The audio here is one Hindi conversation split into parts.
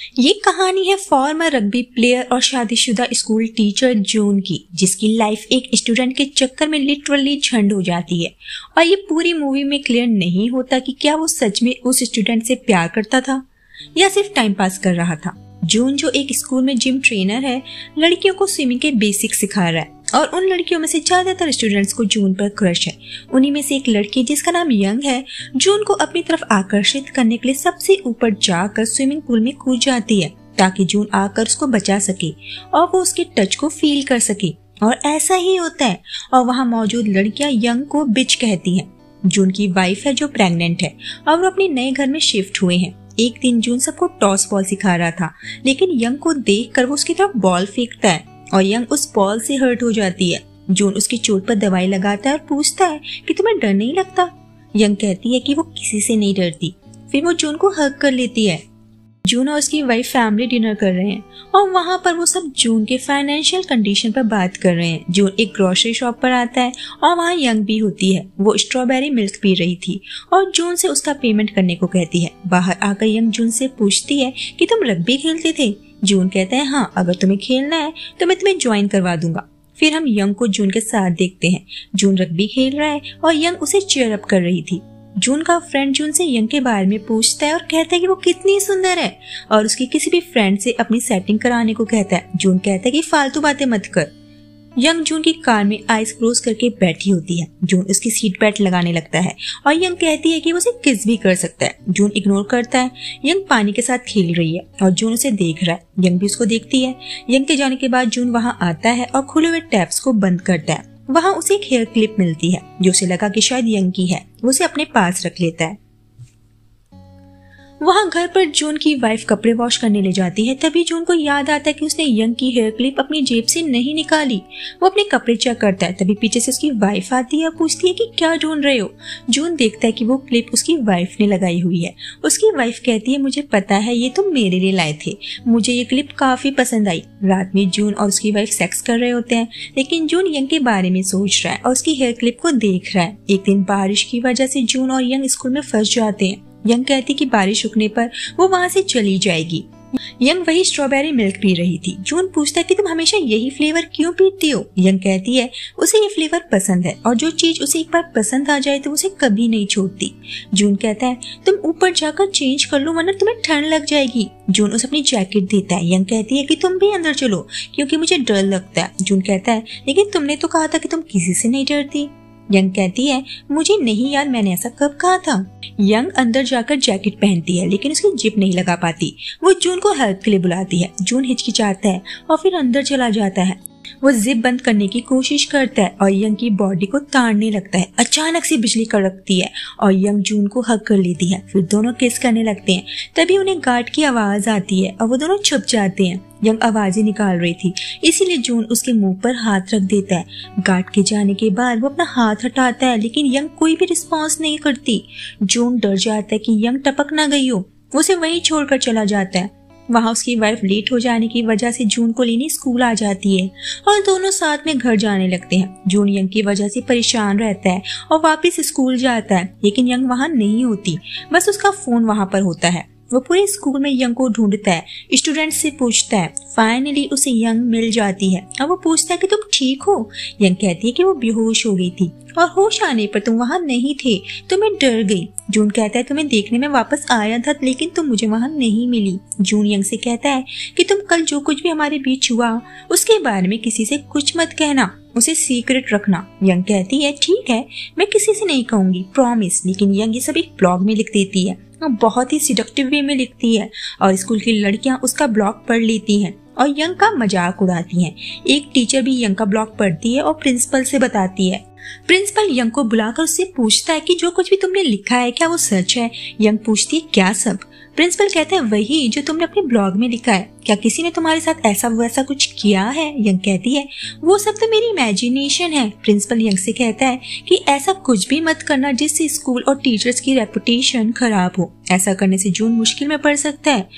ये कहानी है फॉर्मर रग्बी प्लेयर और शादीशुदा स्कूल टीचर जून की, जिसकी लाइफ एक स्टूडेंट के चक्कर में लिटरली झंड हो जाती है। और ये पूरी मूवी में क्लियर नहीं होता कि क्या वो सच में उस स्टूडेंट से प्यार करता था या सिर्फ टाइम पास कर रहा था। जून जो एक स्कूल में जिम ट्रेनर है, लड़कियों को स्विमिंग के बेसिक सिखा रहा है और उन लड़कियों में से ज्यादातर स्टूडेंट्स को जून पर क्रश है। उन्हीं में से एक लड़की जिसका नाम यंग है, जून को अपनी तरफ आकर्षित करने के लिए सबसे ऊपर जाकर स्विमिंग पूल में कूद जाती है ताकि जून आकर उसको बचा सके और वो उसके टच को फील कर सके। और ऐसा ही होता है और वहाँ मौजूद लड़कियां यंग को बिच कहती हैं। जून की वाइफ है जो प्रेग्नेंट है और वो अपने नए घर में शिफ्ट हुए हैं। एक दिन जून सबको टॉस बॉल सिखा रहा था, लेकिन यंग को देखकर वो उसकी तरफ बॉल फेंकता है और यंग उस बॉल से हर्ट हो जाती है। जून उसकी चोट पर दवाई लगाता है और पूछता है कि तुम्हें डर नहीं लगता। यंग कहती है कि वो किसी से नहीं डरती। फिर वो जून को हग कर लेती है। जून और उसकी वाइफ फैमिली डिनर कर रहे हैं और वहाँ पर वो सब जून के फाइनेंशियल कंडीशन पर बात कर रहे हैं। जून एक ग्रोसरी शॉप पर आता है और वहाँ यंग भी होती है। वो स्ट्रॉबेरी मिल्क पी रही थी और जून से उसका पेमेंट करने को कहती है। बाहर आकर यंग जून से पूछती है कि तुम रग्बी खेलते थे। जून कहता है हाँ, अगर तुम्हें खेलना है तो मैं तुम्हें ज्वाइन करवा दूंगा। फिर हम यंग को जून के साथ देखते हैं। जून रग्बी खेल रहा है और यंग उसे चीयर अप कर रही थी। जून का फ्रेंड जून से यंग के बारे में पूछता है और कहता है कि वो कितनी सुंदर है और उसकी किसी भी फ्रेंड से अपनी सेटिंग कराने को कहता है। जून कहता है कि फालतू बातें मत कर। यंग जून की कार में आइस क्लोज करके बैठी होती है। जून उसकी सीट बेल्ट लगाने लगता है और यंग कहती है कि वो उसे किस भी कर सकता है। जून इग्नोर करता है। यंग पानी के साथ खेल रही है और जून उसे देख रहा है। यंग भी उसको देखती है। यंग के जाने के बाद जून वहाँ आता है और खुले हुए टैप्स को बंद करता है। वहाँ उसे एक हेयर क्लिप मिलती है जो उसे लगा कि शायद यंग की है। वो उसे अपने पास रख लेता है। वहाँ घर पर जून की वाइफ कपड़े वॉश करने ले जाती है। तभी जून को याद आता है कि उसने यंग की हेयर क्लिप अपनी जेब से नहीं निकाली। वो अपने कपड़े चेक करता है। तभी पीछे से उसकी वाइफ आती है और पूछती है कि क्या ढूंढ रहे हो। जून देखता है कि वो क्लिप उसकी वाइफ ने लगाई हुई है। उसकी वाइफ कहती है मुझे पता है, ये तुम मेरे लिए लाए थे। मुझे ये क्लिप काफी पसंद आई। रात में जून और उसकी वाइफ सेक्स कर रहे होते हैं, लेकिन जून यंग के बारे में सोच रहा है और उसकी हेयर क्लिप को देख रहा है। एक दिन बारिश की वजह से जून और यंग स्कूल में फंस जाते हैं। यंग कहती कि बारिश रुकने पर वो वहाँ से चली जाएगी। यंग वही स्ट्रॉबेरी मिल्क पी रही थी। जून पूछता है कि तुम हमेशा यही फ्लेवर क्यों पीती हो। यंग कहती है उसे ये फ्लेवर पसंद है और जो चीज उसे एक बार पसंद आ जाए तो उसे कभी नहीं छोड़ती। जून कहता है तुम ऊपर जाकर चेंज कर लो वरना तुम्हें ठंड लग जाएगी। जून उसे अपनी जैकेट देता है। यंग कहती है कि तुम भी अंदर चलो क्योंकि मुझे डर लगता है। जून कहता है लेकिन तुमने तो कहा था कि तुम किसी से नहीं डरती। यंग कहती है मुझे नहीं याद मैंने ऐसा कब कहा था। यंग अंदर जाकर जैकेट पहनती है लेकिन उसकी जिप नहीं लगा पाती। वो जून को हेल्प के लिए बुलाती है। जून हिचकिचाता है और फिर अंदर चला जाता है। वो जिप बंद करने की कोशिश करता है और यंग की बॉडी को ताड़ने लगता है। अचानक से बिजली कड़कती है और यंग जून को हग कर लेती है। फिर दोनों किस करने लगते हैं। तभी उन्हें गार्ड की आवाज आती है और वो दोनों छुप जाते हैं। यंग आवाजें निकाल रही थी, इसीलिए जून उसके मुंह पर हाथ रख देता है। गार्ड के जाने के बाद वो अपना हाथ हटाता है लेकिन यंग कोई भी रिस्पॉन्स नहीं करती। जून डर जाता है कि यंग टपक ना गई हो। वो उसे वहीं छोड़कर चला जाता है। वहाँ उसकी वाइफ लेट हो जाने की वजह से जून को लेने स्कूल आ जाती है और दोनों साथ में घर जाने लगते हैं। जून यंग की वजह से परेशान रहता है और वापस स्कूल जाता है, लेकिन यंग वहाँ नहीं होती। बस उसका फोन वहाँ पर होता है। वो पूरे स्कूल में यंग को ढूंढता है, स्टूडेंट से पूछता है। फाइनली उसे यंग मिल जाती है और वो पूछता है कि तुम ठीक हो। यंग कहती है कि वो बेहोश हो गई थी और होश आने पर तुम वहाँ नहीं थे तो मैं डर गई। जून कहता है तुम्हें देखने में वापस आया था लेकिन तुम मुझे वहाँ नहीं मिली। जून यंग से कहता है कि तुम कल जो कुछ भी हमारे बीच हुआ उसके बारे में किसी से कुछ मत कहना, उसे सीक्रेट रखना। यंग कहती है ठीक है, मैं किसी से नहीं कहूंगी, प्रॉमिस। लेकिन यंग ये सब एक ब्लॉग में लिख देती है, बहुत ही सिडक्टिव वे में लिखती है और स्कूल की लड़कियां उसका ब्लॉग पढ़ लेती हैं और यंग का मजाक उड़ाती हैं। एक टीचर भी यंग का ब्लॉग पढ़ती है और प्रिंसिपल से बताती है। प्रिंसिपल यंग को बुलाकर उससे पूछता है कि जो कुछ भी तुमने लिखा है क्या वो सच है। यंग पूछती है क्या सब। प्रिंसिपल कहता है वही जो तुमने अपने ब्लॉग में लिखा है। क्या किसी ने तुम्हारे साथ ऐसा वैसा कुछ किया है। यंग कहती है वो सब तो मेरी इमेजिनेशन है। प्रिंसिपल यंग से कहता है कि ऐसा कुछ भी मत करना जिससे स्कूल और टीचर्स की रेपुटेशन खराब हो। ऐसा करने से जून मुश्किल में पड़ सकता है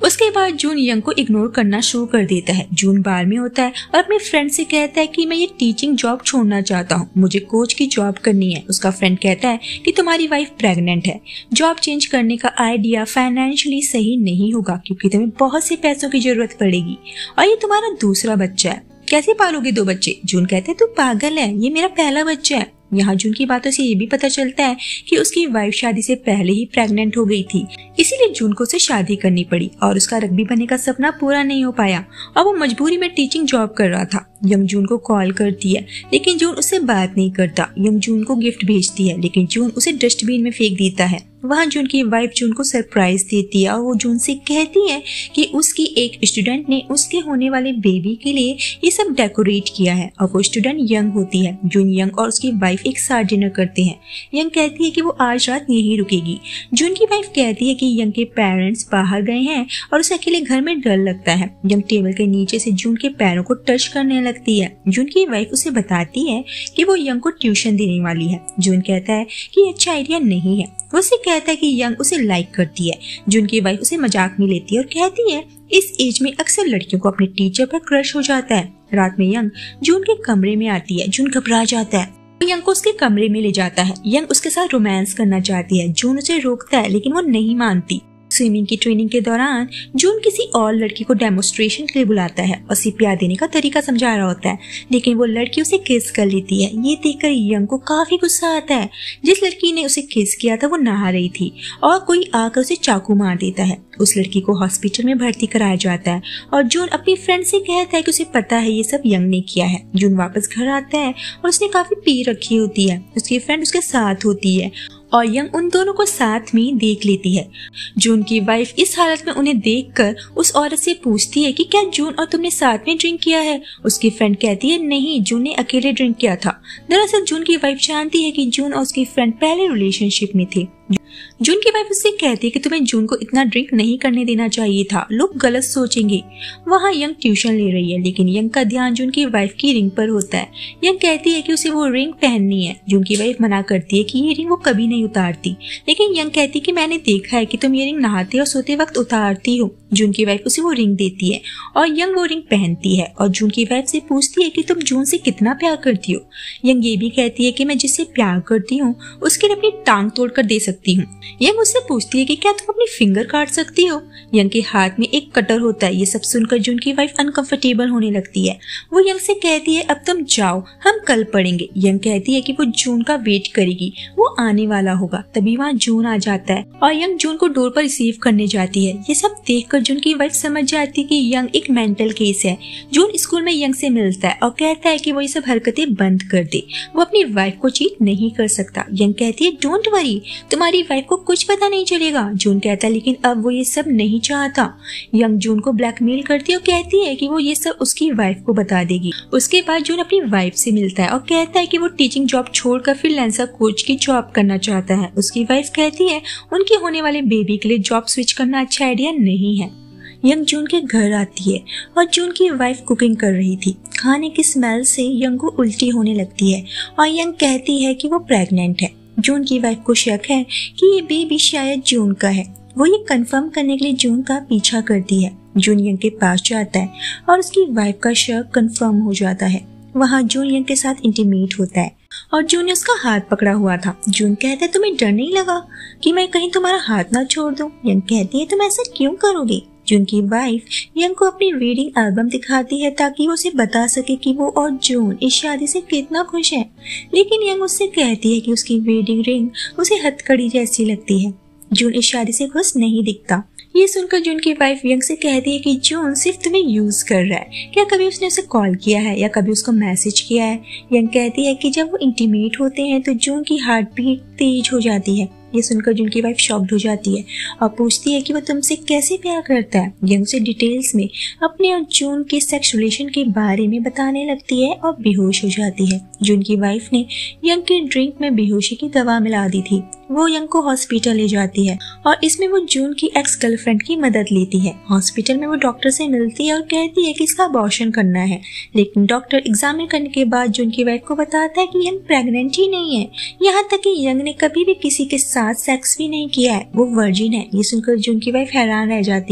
उसके बाद जून यंग को इग्नोर करना शुरू कर देता है। जून बार में होता है और अपने फ्रेंड से कहता है कि मैं ये टीचिंग जॉब छोड़ना चाहता हूँ, मुझे कोच की जॉब करनी है। उसका फ्रेंड कहता है कि तुम्हारी वाइफ प्रेग्नेंट है, जॉब चेंज करने का आइडिया फाइनेंशियली सही नहीं होगा क्योंकि तुम्हें बहुत से पैसों की जरूरत पड़ेगी और ये तुम्हारा दूसरा बच्चा है, कैसे पालोगे 2 बच्चे। जून कहते हैं तू पागल है, ये मेरा पहला बच्चा है। यहाँ जून की बातों से ये भी पता चलता है कि उसकी वाइफ शादी से पहले ही प्रेग्नेंट हो गई थी, इसीलिए जून को उसे शादी करनी पड़ी और उसका रग्बी बनने का सपना पूरा नहीं हो पाया और वो मजबूरी में टीचिंग जॉब कर रहा था। यंग जून को कॉल करती है लेकिन जून उससे बात नहीं करता। यंग जून को गिफ्ट भेजती है लेकिन जून उसे डस्टबिन में फेंक देता है। वहाँ जून की वाइफ जून को सरप्राइज देती है और वो जून से कहती है कि उसकी एक स्टूडेंट ने उसके होने वाले बेबी के लिए ये सब डेकोरेट किया है और वो स्टूडेंट यंग होती है। जून यंग और उसकी वाइफ एक साथ डिनर करते हैं। यंग कहती है कि वो आज रात यहीं रुकेगी। जून की वाइफ कहती है कि यंग के पेरेंट्स बाहर गए हैं और उसे अकेले घर में डर लगता है। यंग टेबल के नीचे से जून के पैरों को टच करने लगती है। जून की वाइफ उसे बताती है कि वो यंग को ट्यूशन देने वाली है। जून कहता है कि अच्छा आइडिया नहीं है। वो उसे कहता है कि यंग उसे लाइक करती है। जून की वाइफ उसे मजाक में लेती है और कहती है इस एज में अक्सर लड़कियों को अपने टीचर पर क्रश हो जाता है। रात में यंग जून के कमरे में आती है। जून घबरा जाता है, यंग को उसके कमरे में ले जाता है। यंग उसके साथ रोमांस करना चाहती है। जून उसे रोकता है लेकिन वो नहीं मानती। स्विमिंग की ट्रेनिंग के दौरान जून किसी और लड़की को डेमोन्स्ट्रेशन के लिए बुलाता है और उसे प्यार देने का तरीका समझा रहा होता है लेकिन वो लड़की उसे किस कर लेती है। ये देखकर यंग को काफी गुस्सा आता है। जिस लड़की ने उसे किस किया था वो नहा रही थी और कोई आकर उसे चाकू मार देता है। उस लड़की को हॉस्पिटल में भर्ती कराया जाता है और जून अपनी फ्रेंड से कहता है कि उसे पता है ये सब यंग ने किया है। जून वापस घर आता है और उसने काफी पी रखी होती है। उसकी फ्रेंड उसके साथ होती है और यंग उन दोनों को साथ में देख लेती है। जून की वाइफ इस हालत में उन्हें देखकर उस औरत से पूछती है कि क्या जून और तुमने साथ में ड्रिंक किया है। उसकी फ्रेंड कहती है नहीं, जून ने अकेले ड्रिंक किया था। दरअसल जून की वाइफ जानती है कि जून और उसकी फ्रेंड पहले रिलेशनशिप में थे। जून की वाइफ उससे कहती है कि तुम्हें जून को इतना ड्रिंक नहीं करने देना चाहिए था, लोग गलत सोचेंगे। वहाँ यंग ट्यूशन ले रही है लेकिन यंग का ध्यान जून की वाइफ की रिंग पर होता है। यंग कहती है कि उसे वो रिंग पहननी है। जून की वाइफ मना करती है कि ये रिंग वो कभी नहीं उतारती लेकिन यंग कहती है कि मैंने देखा है कि तुम ये रिंग नहाते और सोते वक्त उतारती हो। जून की वाइफ उसे वो रिंग देती है और यंग वो रिंग पहनती है और जून की वाइफ से पूछती है कि तुम जून से कितना प्यार करती हो। यंग ये भी कहती है कि मैं जिससे प्यार करती हूँ उसके लिए अपनी टांग तोड़कर दे सकती हूँ। यंग उससे पूछती है कि क्या तुम अपनी फिंगर काट सकती हो। यंग के हाथ में एक कटर होता है। ये सब सुनकर जून की वाइफ अनकंफर्टेबल होने लगती है। वो यंग से कहती है अब तुम जाओ, हम कल पढ़ेंगे। यंग कहती है कि वो जून का वेट करेगी, वो आने वाला होगा। तभी वहाँ जून आ जाता है और यंग जून को डोर पर रिसीव करने जाती है। ये सब देखकर जून की वाइफ समझ जाती है कि यंग एक मेंटल केस है। जून स्कूल में यंग से मिलता है और कहता है कि वो ये सब हरकतें बंद कर दे, वो अपनी वाइफ को चीट नहीं कर सकता। यंग कहती है डोंट वरी, तुम्हारी वाइफ को कुछ पता नहीं चलेगा। जून कहता है लेकिन अब वो ये सब नहीं चाहता। यंग जून को ब्लैकमेल करती है और कहती है कि वो ये सब उसकी वाइफ को बता देगी। उसके बाद जून अपनी वाइफ से मिलता है और कहता है कि वो टीचिंग जॉब छोड़कर फ्रीलांसर कोच की जॉब करना चाहता है। उसकी वाइफ कहती है उनके होने वाले बेबी के लिए जॉब स्विच करना अच्छा आइडिया नहीं है। यंग जून के घर आती है और जून की वाइफ कुकिंग कर रही थी। खाने की स्मेल से यंग को उल्टी होने लगती है और यंग कहती है कि वो प्रेग्नेंट है। जून की वाइफ को शक है कि ये बेबी शायद जून का है। वो ये कंफर्म करने के लिए जून का पीछा करती है। जून यंग के पास जाता है और उसकी वाइफ का शक कंफर्म हो जाता है। वहाँ जून यंग के साथ इंटीमेट होता है और जून ने उसका हाथ पकड़ा हुआ था। जून कहता है तुम्हें डर नहीं लगा कि मैं कहीं तुम्हारा हाथ ना छोड़ दूं। यंग कहती है तुम ऐसा क्यों करोगे। जून की वाइफ यंग को अपनी रीडिंग एल्बम दिखाती है ताकि वो उसे बता सके कि वो और जून इस शादी से कितना खुश है। लेकिन यंग उससे कहती है कि उसकी वेडिंग रिंग उसे हथकड़ी जैसी लगती है। जून इस शादी से खुश नहीं दिखता। ये सुनकर जून की वाइफ यंग से कहती है कि जून सिर्फ तुम्हें यूज कर रहा है, क्या कभी उसने उसे कॉल किया है या कभी उसको मैसेज किया है। यंग कहती है कि जब वो इंटीमेट होते हैं तो जून की हार्ट बीट तेज हो जाती है। ये सुनकर जून की वाइफ शॉक्ड हो जाती है और पूछती है कि वो तुमसे कैसे प्यार करता है। यंग उसे डिटेल्स में अपने और जून के सेक्स रिलेशन के बारे में बताने लगती है और बेहोश हो जाती है। जून की वाइफ ने यंग के ड्रिंक में बेहोशी की दवा मिला दी थी। वो यंग को हॉस्पिटल ले जाती है और इसमें वो जून की एक्स गर्लफ्रेंड की मदद लेती है। हॉस्पिटल में वो डॉक्टर से मिलती है और कहती है कि इसका अबॉर्शन करना है। लेकिन डॉक्टर एग्जामिन करने के बाद जून की वाइफ को बताता है कि यंग प्रेग्नेंट ही नहीं है। यहाँ तक कि यंग ने कभी भी किसी के साथ सेक्स भी नहीं किया है, वो वर्जिन है। ये सुनकर जून की वाइफ हैरान रह जाती है।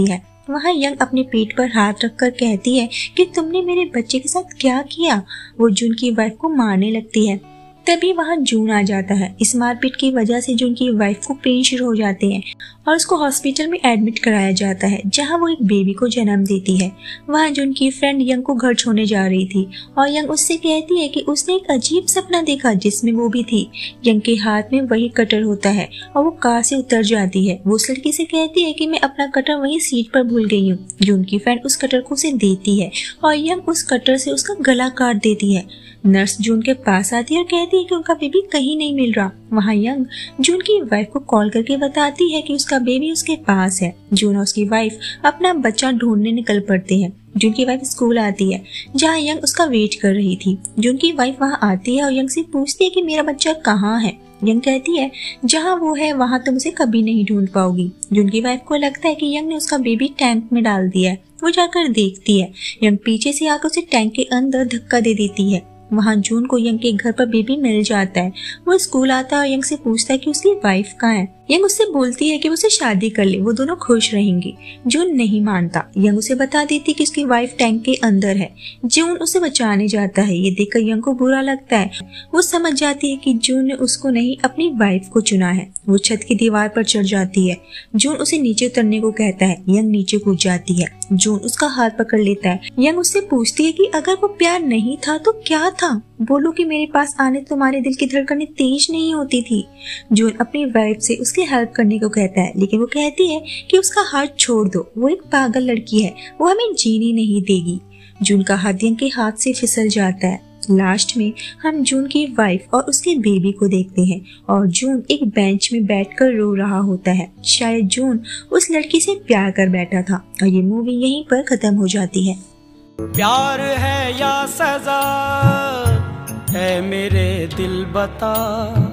वहाँ यंग अपने पेट पर हाथ रखकर कहती है कि तुमने मेरे बच्चे के साथ क्या किया। वो जून की वाइफ को मारने लगती है। तभी वहाँ जून आ जाता है। इस मारपीट की वजह से जून की वाइफ को पेन शुरू हो जाते हैं और उसको हॉस्पिटल में एडमिट कराया जाता है, जहाँ वो एक बेबी को जन्म देती है। वहाँ जून की फ्रेंड यंग को घर छोड़ने जा रही थी और यंग उससे कहती है कि उसने एक अजीब सपना देखा जिसमें वो भी थी। यंग के हाथ में वही कटर होता है और वो कार से उतर जाती है। वो उस लड़की से कहती है कि मैं अपना कटर वहीं सीट पर भूल गई हूँ। जून की फ्रेंड उस कटर को उसे देती है और यंग उस कटर से उसका गला काट देती है। नर्स जून के पास आती है और कहती है कि उनका बेबी कहीं नहीं मिल रहा। वहाँ यंग जून की वाइफ को कॉल करके बताती है कि उसका बेबी उसके पास है। जून और उसकी वाइफ अपना बच्चा ढूंढने निकल पड़ते हैं। जून की वाइफ स्कूल आती है जहाँ यंग उसका वेट कर रही थी। जून की वाइफ वहाँ आती है और यंग से पूछती है कि मेरा बच्चा कहाँ है। यंग कहती है जहाँ वो है वहाँ तुम उसे कभी नहीं ढूंढ पाओगी। जून की वाइफ को लगता है कि यंग ने उसका बेबी टैंक में डाल दिया है। वो जाकर देखती है। यंग पीछे से आकर उसे टैंक के अंदर धक्का दे देती है। वहाँ जून को यंग के घर पर बेबी मिल जाता है। वो स्कूल आता है और यंग से पूछता है कि उसकी वाइफ कहाँ है। यंग उससे बोलती है कि उसे शादी कर ले, वो दोनों खुश रहेंगे। जून नहीं मानता। यंग उसे बता देती कि उसकी वाइफ टैंक के अंदर है। जून उसे बचाने जाता है। ये देखकर यंग को बुरा लगता है। वो समझ जाती है कि जून ने उसको नहीं अपनी वाइफ को चुना है। वो छत की दीवार पर चढ़ जाती है। जून उसे नीचे उतरने को कहता है। यंग नीचे कूद जाती है। जून उसका हाथ पकड़ लेता है। यंग उससे पूछती है कि अगर वो प्यार नहीं था तो क्या था। बोलो कि मेरे पास आने तुम्हारे दिल की धड़कनें तेज नहीं होती थी। जून अपनी वाइफ से उसकी हेल्प करने को कहता है, लेकिन वो कहती है कि उसका हाथ छोड़ दो, वो एक पागल लड़की है, वो हमें जीने नहीं देगी। जून का हाथ यंग के हाथ से फिसल जाता है। लास्ट में हम जून की वाइफ और उसके बेबी को देखते हैं और जून एक बेंच में बैठकर रो रहा होता है। शायद जून उस लड़की से प्यार कर बैठा था और ये मूवी यहीं पर खत्म हो जाती है। प्यार है या सजा है मेरे दिल बता।